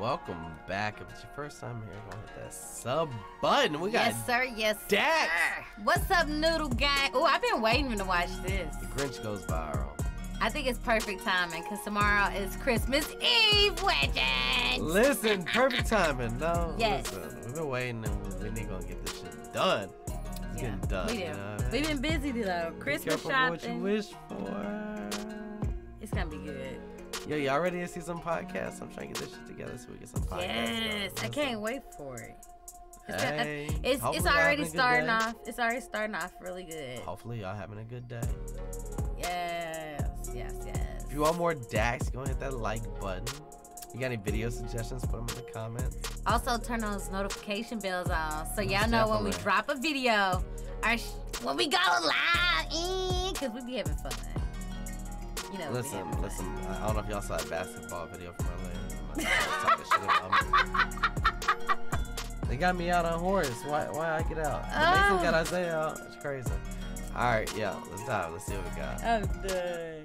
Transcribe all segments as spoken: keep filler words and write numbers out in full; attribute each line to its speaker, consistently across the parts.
Speaker 1: welcome back. If it's your first time here, go hit that sub button. We got
Speaker 2: yes, sir. Yes,
Speaker 1: Dax.
Speaker 2: sir. What's up, Noodle Gang? Oh, I've been waiting to watch this.
Speaker 1: The Grinch Goes Viral.
Speaker 2: I think it's perfect timing because tomorrow is Christmas Eve, legends.
Speaker 1: Listen, perfect timing. No,
Speaker 2: yes.
Speaker 1: Listen, we've been waiting and we need gonna get this shit done. It's
Speaker 2: yeah,
Speaker 1: getting done.
Speaker 2: We do.
Speaker 1: You know what I mean?
Speaker 2: We've been busy though. Christmas
Speaker 1: Be careful
Speaker 2: shopping.
Speaker 1: what you wish for.
Speaker 2: It's gonna be good.
Speaker 1: Yo, y'all ready to see some podcasts? I'm trying to get this shit together so we get some podcasts.
Speaker 2: Yes, I can't wait for it. It's,
Speaker 1: hey,
Speaker 2: gonna, it's, it's already starting off. It's already starting off really good.
Speaker 1: Hopefully y'all having a good day.
Speaker 2: Yes, yes, yes.
Speaker 1: If you want more Dax, go hit that like button. You got any video suggestions? Put them in the comments.
Speaker 2: Also, turn those notification bells on so y'all know when we drop a video or sh when we go live, because we be having fun. You know,
Speaker 1: listen, listen. I don't know if y'all saw that basketball video from earlier. Talking shit about me. They got me out on horse. Why? Why I get out?
Speaker 2: Oh.
Speaker 1: Mason got Isaiah out. It's crazy. All right, yeah. Let's dive. Let's see what we got.
Speaker 2: I'm done.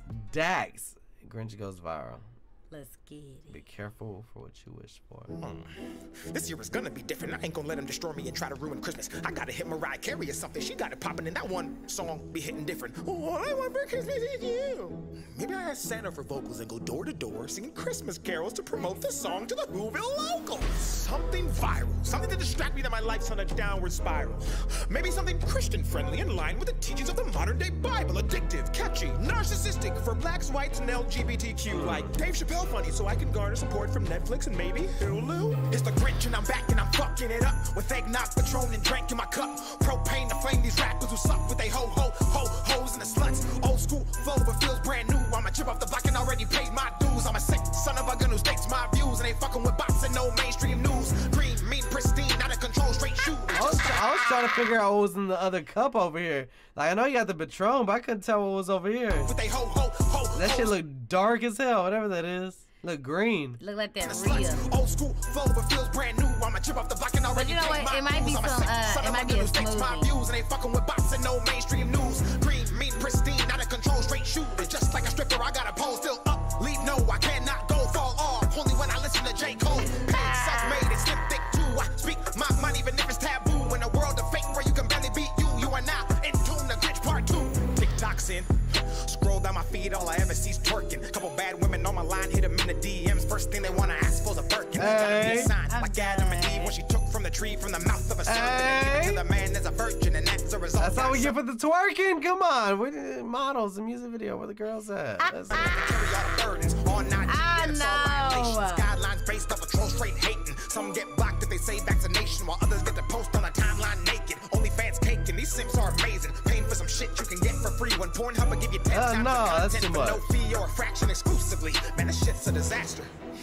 Speaker 1: Dax. Grinch Goes Viral.
Speaker 2: Let's get it.
Speaker 1: Be careful for what you wish for.
Speaker 3: Mm. This year is gonna be different. I ain't gonna let them destroy me and try to ruin Christmas. I gotta hit Mariah Carey or something. She got it popping, and that one song be hitting different. All I want for Christmas is you. Maybe I ask Santa for vocals and go door to door singing Christmas carols to promote the song to the Whoville locals. Something viral, something to distract me that my life's on a downward spiral. Maybe something Christian friendly in line with the teachings of the modern day Bible. Addictive, catchy, narcissistic for blacks, whites, and L G B T Q. Like Dave Chappelle funny, so I can garner support from Netflix and maybe Hulu. It's the Grinch and I'm back and I'm fucking it up with eggnog, Patron, and drink in my cup. Propane to flame these rappers who suck with they ho ho ho hoes and the sluts. Old school flow but feels brand new. I'm a chip off the block and already paid my dues. I'm a sick son of a gun who states my views and ain't fucking with bots and no mainstream news. Green, mean, pristine, out of control, straight shoot.
Speaker 1: I was, I was trying to figure out what was in the other cup over here. Like I know you got the Patron, but I couldn't tell what was over here.
Speaker 3: With they ho ho ho.
Speaker 1: That shit look dark as hell, whatever that is. Look green.
Speaker 2: Look like that real.
Speaker 3: Old school flow but feels brand new. I'm a chip off the block and already
Speaker 2: but you know what? It might be some. Uh, it might be a smoothie.
Speaker 3: My views and ain't fucking with bots and no mainstream news. Green, mean, pristine, out of control, straight shoot. It's just like a stripper. I got a pole still up. Lead no, I cannot go fall off. Only when I listen to J. Cole. Paid, self-made, and slim thick too. I speak my mind even if it's taboo. In a world of fake where you can barely beat you, you are now in tune. The Grinch Part Two. TikTok's in. Scroll down my feed, all I ever see's twerking. Couple bad women on my line, hit them in the D Ms. First thing they wanna ask for's a Birkin.
Speaker 1: Hey.
Speaker 3: Sign, like Adam and Eve when she took from the tree from the mouth of a serpent.
Speaker 1: Hey.
Speaker 3: And gave it to the man as a virgin, and that's a result.
Speaker 1: That's how we get for the twerking. Come on, we did models, the music video, where the girls at? That's
Speaker 3: carry all the burdens on not
Speaker 2: I know.
Speaker 3: Guidelines based off of troll straight hating. Some get blocked if they say vaccination, while others get to post on a timeline naked. Only fans caking. These simps are amazing. Paying for some shit you can get for free when Pornhub will give you ten
Speaker 1: uh,
Speaker 3: times
Speaker 1: no,
Speaker 3: the
Speaker 1: that's
Speaker 3: content
Speaker 1: too
Speaker 3: for
Speaker 1: much.
Speaker 3: no fee or a fraction exclusively. Man, this shit's a disaster.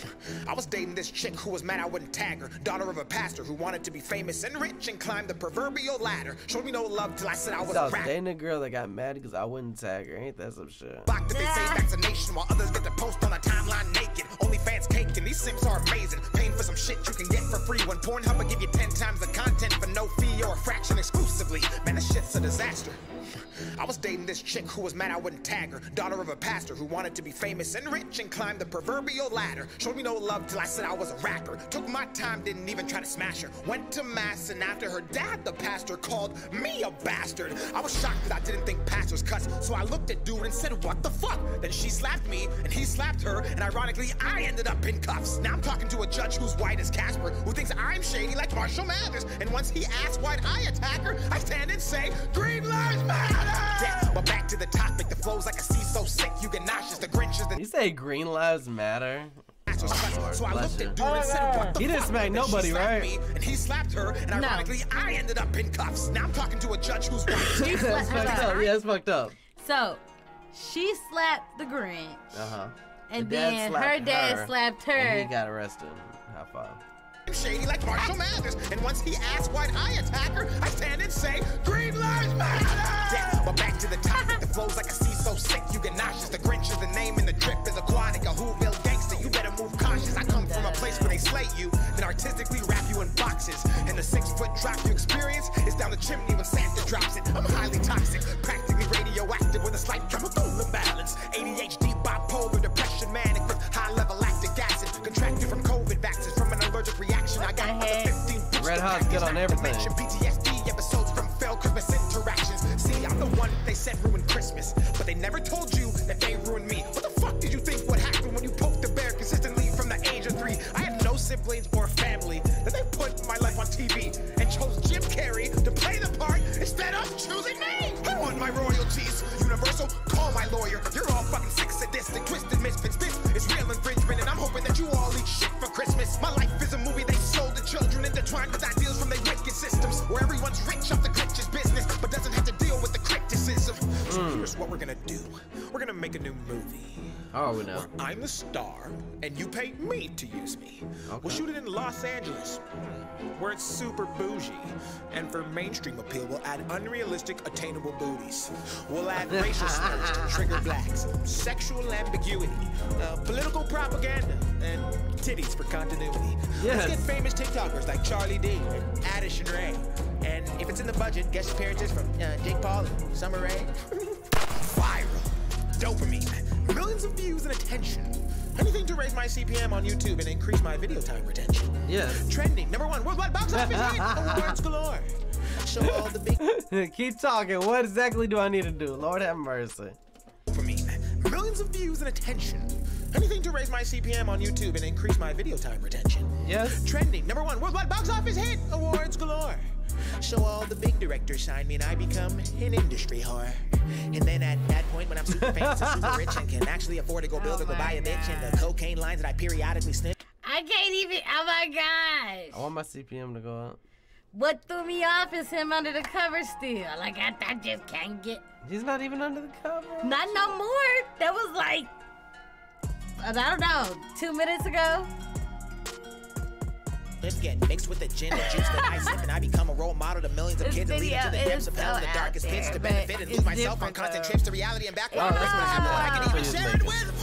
Speaker 3: I was dating this chick who was mad I wouldn't tag her. Daughter of a pastor who wanted to be famous and rich and climb the proverbial ladder. Showed me no love till I said I was
Speaker 1: so I
Speaker 3: a
Speaker 1: was
Speaker 3: rapper.
Speaker 1: dating a girl that got mad because I wouldn't tag her. Ain't that some shit?
Speaker 3: Blocked if they say vaccination while others get to post on a timeline naked. Only fans caking. These simps are amazing. Paying for some shit you can get for free when Pornhub will give you ten times the content for no fee or a fraction exclusively. Man, this shit's a disaster. I was dating this chick who was mad I wouldn't tag her. Daughter of a pastor who wanted to be famous and rich and climb the proverbial ladder. Showed me no love till I said I was a rapper. Took my time, didn't even try to smash her. Went to mass and after her dad, the pastor, called me a bastard. I was shocked that I didn't think pastors cuss, so I looked at dude and said, what the fuck? Then she slapped me and he slapped her, and ironically I ended up in cuffs. Now I'm talking to a judge who's white as Casper, who thinks I'm shady like Marshall Mathers. And once he asks why'd I attack her, I stand and say, Green Lives Matter! Yeah, but back to the topic, the flow's like a sea so sick you get nauseous. The Grinch is the
Speaker 1: You say Green Lives Matter?
Speaker 3: Oh, Lord, so I looked at dude
Speaker 1: oh,
Speaker 3: and said, what the
Speaker 1: he
Speaker 3: fuck?
Speaker 1: didn't smack nobody, right?
Speaker 3: Me, and he slapped her, and
Speaker 2: no.
Speaker 3: ironically, I ended up in cuffs. Now I'm talking to a judge who's white.
Speaker 2: She
Speaker 1: that's fucked up. Yeah, that's fucked up.
Speaker 2: So, she slapped the Grinch.
Speaker 1: Uh-huh.
Speaker 2: And
Speaker 1: the
Speaker 2: then her dad
Speaker 1: her,
Speaker 2: slapped her.
Speaker 1: And he got arrested. High five.
Speaker 3: Shady like Marshall Mathers. And once he asks why'd I attack her, I stand and say, Green Lives Matter! Yeah, but back to the topic, the flow's like a sea so sick you get nauseous. The Grinch is the name and the drip is aquatic. A Whoville gangster, you better move cautious. I come from a place where they slay you, then artistically wrap you in boxes. And the six foot drop you experience is down the chimney when Santa drops it. I'm highly toxic, practically radioactive with a slight chemical imbalance. A D H D, bipolar, depression, manic with high level lactic acid. Contracted from COVID vaccine.
Speaker 1: on everything.
Speaker 3: Mention P T S D episodes from failed Christmas interactions. See, I'm the one they said ruined Christmas, but they never told you that they ruined me. What the fuck did you think would happen when you poked the bear consistently from the age of three? I had no siblings or family. Then they put my life on T V and chose Jim Carrey to play the part instead of choosing me. I want my royalties. Universal, call my lawyer. You're all fucking sick, sadistic, twisted misfits. This is real infringement, and I'm hoping that you all eat shit for Christmas. My life is a movie they sold to children, intertwined with ideals from their wicked systems, where everyone's rich off the Grinch's business, but doesn't have to deal with the criticism. So
Speaker 1: Mm.
Speaker 3: here's what we're gonna do. We're gonna make a new movie.
Speaker 1: Oh, we know.
Speaker 3: Where I'm the star, and you pay me to use me.
Speaker 1: Okay.
Speaker 3: We'll shoot it in Los Angeles, where it's super bougie. And for mainstream appeal, we'll add unrealistic, attainable booties. We'll add racial slurs to trigger blacks, sexual ambiguity, uh, political propaganda, and titties for continuity.
Speaker 1: Yes.
Speaker 3: Let's get famous TikTokers like Charlie D, Adish and Ray. And if it's in the budget, guest appearances from uh, Jake Paul and Summer Rae. Viral. Dopamine. Millions of views and attention. Anything to raise my C P M on YouTube and increase my video time retention.
Speaker 1: Yes.
Speaker 3: Trending. Number one worldwide box office hit. Awards galore. Show all the big...
Speaker 1: Keep talking. What exactly do I need to do? Lord have mercy.
Speaker 3: Dopamine. Millions of views and attention. Anything to raise my C P M on YouTube and increase my video time retention.
Speaker 1: Yes.
Speaker 3: Trending. Number one worldwide box office hit. Awards galore. Show all the big directors sign me and I become an industry whore. And then at that point when I'm super famous and super rich and can actually afford to go build
Speaker 2: Oh
Speaker 3: or go
Speaker 2: my
Speaker 3: buy a bitch
Speaker 2: God.
Speaker 3: and the cocaine lines that I periodically snip.
Speaker 2: I can't even. Oh my gosh.
Speaker 1: I want my C P M to go up.
Speaker 2: What threw me off is him under the cover still. Like I, I just can't get.
Speaker 1: He's not even under the cover.
Speaker 2: Not no more. That was like, I don't know, two minutes ago.
Speaker 3: Lips get mixed with the gin and juice that I sip and I become a role model to millions of
Speaker 2: This
Speaker 3: kids and lead
Speaker 2: video
Speaker 3: into the depths
Speaker 2: is
Speaker 3: of hell
Speaker 2: so
Speaker 3: in the darkest
Speaker 2: out
Speaker 3: pits
Speaker 2: there,
Speaker 3: to
Speaker 2: but
Speaker 3: benefit and
Speaker 2: it's
Speaker 3: lose myself on
Speaker 2: different,
Speaker 3: constant
Speaker 2: though.
Speaker 3: trips to reality and back.
Speaker 2: Yeah.
Speaker 3: Wow, that's what happened when I can even
Speaker 1: Please
Speaker 3: share
Speaker 1: make
Speaker 3: it
Speaker 1: it.
Speaker 3: with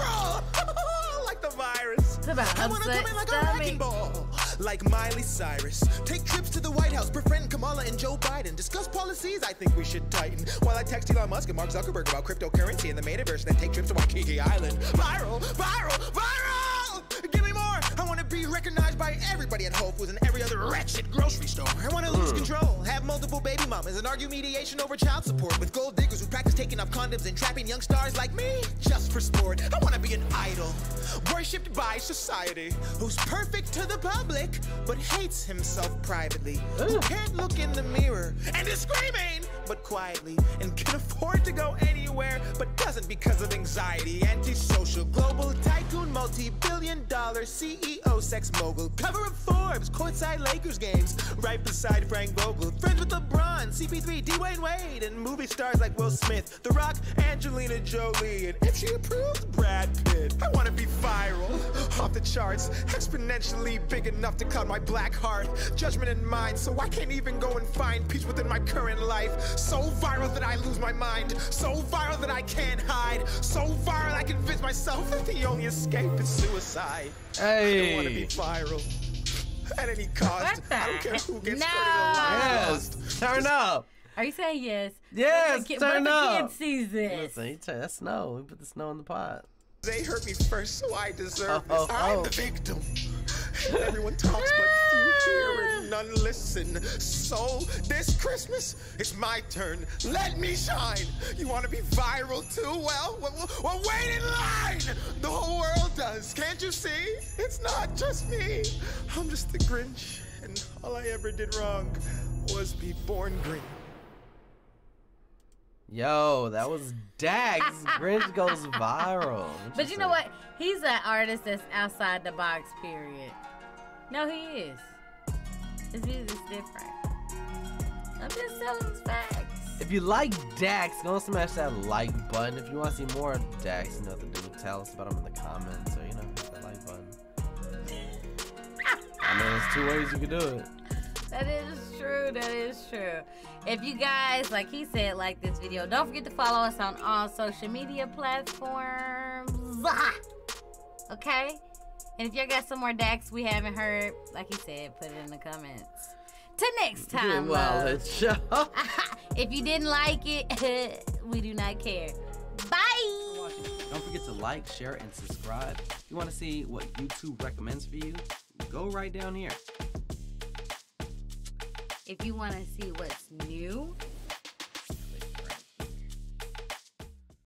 Speaker 3: viral. Like the virus.
Speaker 2: It's about
Speaker 3: I wanna
Speaker 2: upset
Speaker 3: come in like a
Speaker 2: stomach.
Speaker 3: wrecking ball. Like Miley Cyrus. Take trips to the White House, befriend Kamala and Joe Biden. Discuss policies I think we should tighten. While I text Elon Musk and Mark Zuckerberg about cryptocurrency and the metaverse, and then take trips to Waikiki Island. Viral, viral, viral! Give me more! I wanna be recognized by everybody at Whole Foods and every other wretched grocery store. I wanna lose control, have multiple baby mamas, and argue mediation over child support with gold diggers who practice taking off condoms and trapping young stars like me just for sport. I wanna be an idol, worshipped by society, who's perfect to the public, but hates himself privately, who can't look in the mirror and is screaming, but quietly, and can afford to go anywhere, but doesn't because of anxiety. Antisocial, global tycoon, multi-billion dollar C E O, sex mogul, cover of Forbes, courtside Lakers games, right beside Frank Vogel, friends with LeBron, C P three, Dwayne Wade, and movie stars like Will Smith, The Rock, Angelina Jolie, and if she approves, Brad Pitt. I wanna be viral, off the charts, exponentially big enough to cloud my black heart, judgment in mind, so I can't even go and find peace within my current life. So viral that I lose my mind, so viral that I can't hide, so viral I convince myself that the only escape is suicide.
Speaker 1: Hey.
Speaker 3: I wanna be viral at any cost.
Speaker 2: What the
Speaker 3: I don't care who gets
Speaker 2: No.
Speaker 3: hurt or
Speaker 1: Yes.
Speaker 3: lost.
Speaker 1: Turn up.
Speaker 2: Are you saying yes?
Speaker 1: Yes,
Speaker 2: What if the kid-
Speaker 1: turn
Speaker 2: what if the
Speaker 1: up.
Speaker 2: kid sees this?
Speaker 1: Listen, he tell that's snow. We put the snow in the pot.
Speaker 3: They hurt me first, so I deserve
Speaker 1: Oh,
Speaker 3: this. I'm
Speaker 1: oh.
Speaker 3: the victim. Everyone talks, but few hear and none listen. So this Christmas, it's my turn. Let me shine. You want to be viral too? Well, well, well, wait in line. The whole world does. Can't you see? It's not just me. I'm just the Grinch, and all I ever did wrong was be born green.
Speaker 1: Yo, that was Dax. Grinch goes viral.
Speaker 2: But you know what? He's an artist that's outside the box, period. No, he is. His music's different. I'm just telling his facts.
Speaker 1: If you like Dax, go and smash that like button. If you want to see more of Dax, you know what to do. Tell us about him in the comments. So, you know, hit that like button. I mean, there's two ways you can do it.
Speaker 2: That is true. That is true. If you guys, like he said, like this video, don't forget to follow us on all social media platforms. Okay? And if y'all got some more Dax we haven't heard, like he said, put it in the comments. Till next time,
Speaker 1: Well,
Speaker 2: love.
Speaker 1: it's show.
Speaker 2: If you didn't like it, we do not care. Bye!
Speaker 1: Don't forget to like, share, and subscribe. If you want to see what YouTube recommends for you, go right down here.
Speaker 2: If you want to see what's new